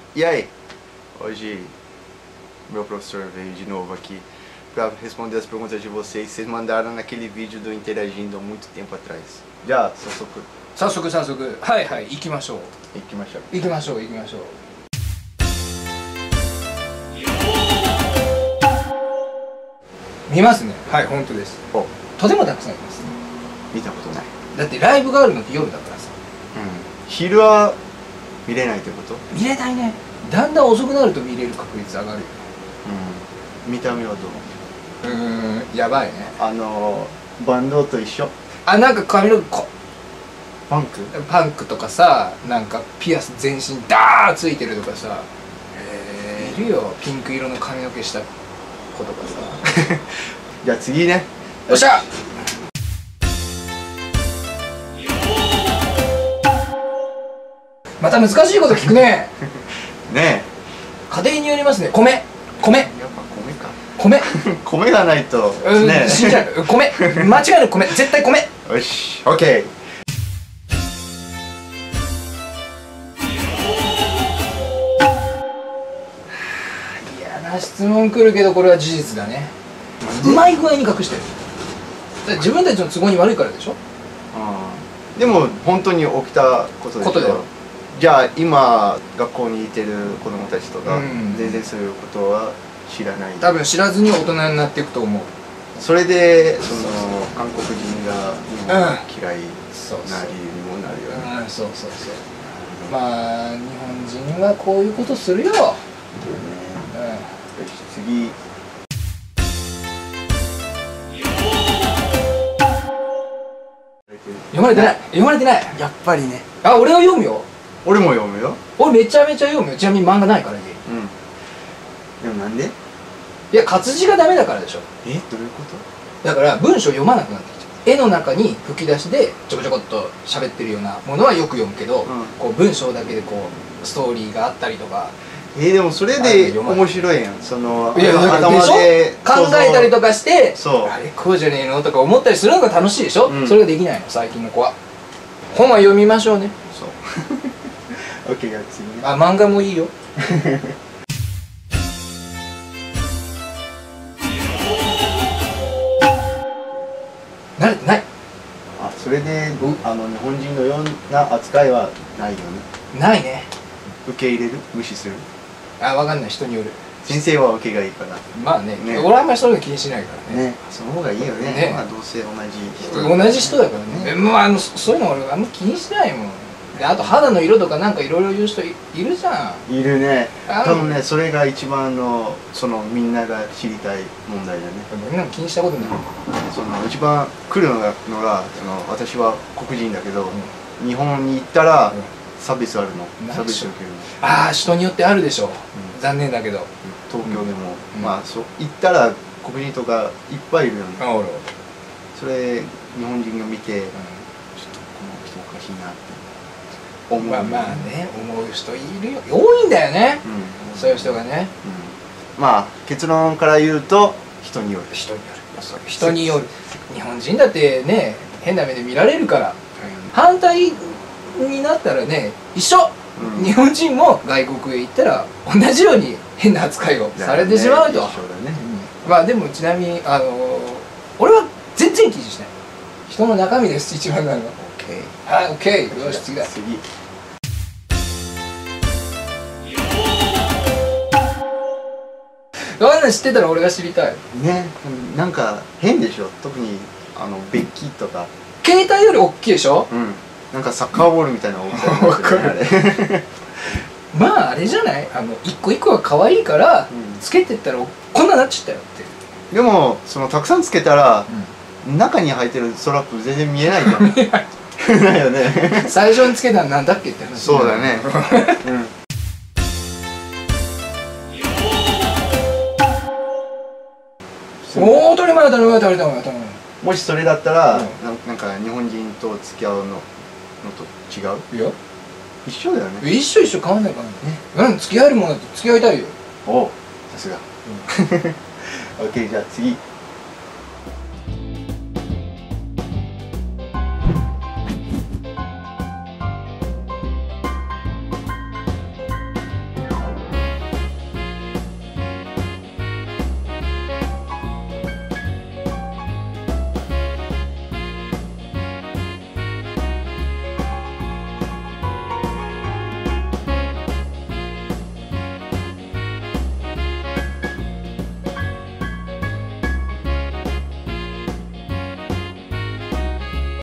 E aí? Hoje meu professor veio de novo aqui para responder as perguntas de vocês. Vocês mandaram naquele vídeo do Interagindo há muito tempo atrás. Já, 早速はいはい行きましょう行きましょう。 行きましょう行きましょう。見ますね。はい、本当です。 お、 とてもたくさんいます。 見たことない。 だってライブがあるのって夜だからさ。 昼は見れないってこと？ 見れないね。だんだん遅くなると見れる確率上がるよね。 見た目はどう？ やばいね。 バンドと一緒？ あ、なんか髪の毛パンクとかさ、なんかピアス全身ダーッついてるとかさ、いるよ、ピンク色の髪の毛した子とかさ。 じゃあ次ね。 よっしゃ。また難しいこと聞くね。 ね家庭によりますね。米。 やっぱ米か。 米。 米がないとね。 死んじゃう。米。間違いなく米。絶対米。 よし、オッケー。 嫌な質問来るけど、これは事実だね。うまい具合に隠してる。だから自分たちの都合に悪いからでしょ。 でも本当に起きたことでしょ。 だよ。 じゃあ今学校にいてる子供たちとか、全然そういうことは知らない。 多分知らずに大人になっていくと思う。 それで韓国人が日本が嫌いな理由にもなるよね。 そう。まあ日本人はこういうことするよ。よし、次。 読まれてない。 やっぱりね。 あ、俺は読むよ。 俺も読むよ。 俺めちゃめちゃ読むよ。ちなみに漫画ないからね。 でもなんで？ いや、活字がダメだからでしょ。 どういうこと？ だから文章読まなくなってきちゃう。絵の中に吹き出しでちょこちょこっと喋ってるようなものはよく読むけど、こう文章だけでこうストーリーがあったりとか。 でもそれで面白いやん。 頭で考えたりとかして、あれこうじゃねえのとか思ったりするのが楽しいでしょ。それができないの、最近の子は。本は読みましょうね。 そう。OK、じゃあ次ね。 あ、漫画もいいよ。慣れてない。 それで日本人のような扱いはないよね。 ないね。 受け入れる？無視する？ わかんない、人による。 先生は受けがいいかな。 まあね、俺はあんまりそういうの気にしないからね。 その方がいいよね。まあどうせ同じ人だからね。もうそういうの俺あんま気にしないもん。で、あと肌の色とかなんかいろいろ言う人いるじゃん。 いるね。多分ね、それが一番みんなが知りたい問題だね。 みんなも気にしたことない。 一番来るのが私は黒人だけど、日本に行ったら差別あるの。差別受けるの。 ああ、人によってあるでしょ。残念だけど。 東京でもまあ行ったら黒人とかいっぱいいるよね。それ日本人が見てちょっとこの人おかしいなって思う。 まあね、思う人いるよ。多いんだよね、そういう人がね。 まあ結論から言うと人による。 人による。日本人だってね、変な目で見られるから。反対になったらね、一緒。日本人も外国へ行ったら同じように変な扱いをされてしまうと。まあでもちなみに俺は全然気にしない。人の中身です、一番なのは。はい、OK。よし、次だ。あんな知ってたら俺が知りたいね。なんか変でしょ。特にベッキーとか携帯より大きいでしょ。 なんかサッカーボールみたいな大きさ。 まああれじゃない、一個一個が可愛いからつけてったらこんななっちゃったよって。 でもたくさんつけたら中に入ってるストラップ全然見えないじゃん。ないよね。 最初につけたのなんだっけって話。 そうだね。 おお、当たり前。 もしそれだったらなんか日本人と付き合うのと違う？ いや一緒だよね。 一緒変わんないからね。付き合えるものだって付き合いたいよ。 おお、さすが。OK、じゃあ次。